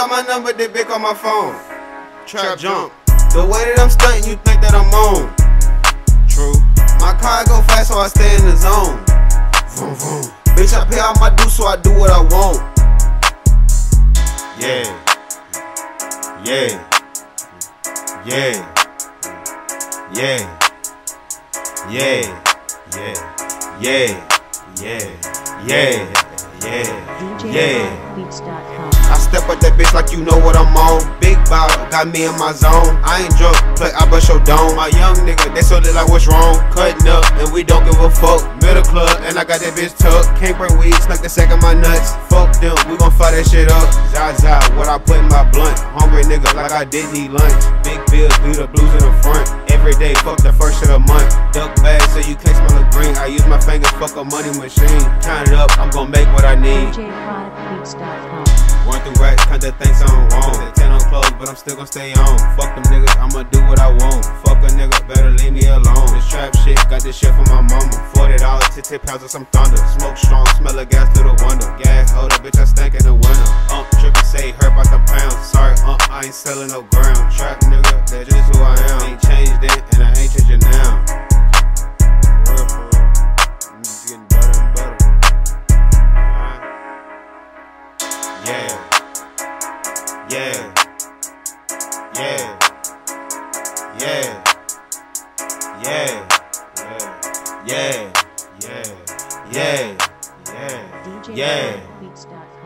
got my number, they big on my phone. Trap jump. The way that I'm stunting, you think that I'm on. True. My car go fast, so I stay in the zone. Vroom, vroom. Bitch, I pay all my dues, so I do what I want. Yeah. Yeah. Yeah. Yeah. Yeah. Yeah. Yeah. Yeah. Yeah. Yeah. Yeah. DJBeats.com. I step up that bitch like you know what I'm on. Big ball, got me in my zone. I ain't drunk, play I bust your dome. My young nigga, they so lit like what's wrong. Cutting up, and we don't give a fuck. Middle club, and I got that bitch tucked. Can't bring weed, snuck the sack of my nuts. Fuck them, we gon' fire that shit up. Zaza, what I put in my blunt. Hungry nigga like I didn't eat lunch. Big bills, do the blues in the front. Every day, fuck the first of the month. Duck bag so you can't smell the green. I use my fingers, fuck a money machine. Count it up, I'm gon' make what I need. DJBeats.com. Run through racks, count that things I'm wrong. 10 on clothes, but I'm still gon' stay on. Fuck them niggas, I'ma do what I want. Fuck a nigga, better leave me alone. This trap shit, got this shit from my mama. $40 to tip house of some thunder. Smoke strong, smell of gas through the window. Gas older, bitch, I stank in the winter. Trippin' say, hurt about the pound. Sorry, I ain't selling no ground. Trap nigga, that's just who I am. Ain't changed then, and I ain't changing now. For real, for real. I'm just getting better and better. Yeah. Yeah. Yeah. Yeah. Yeah. Yeah. Yeah. Yeah. Yeah. DJBeats.com.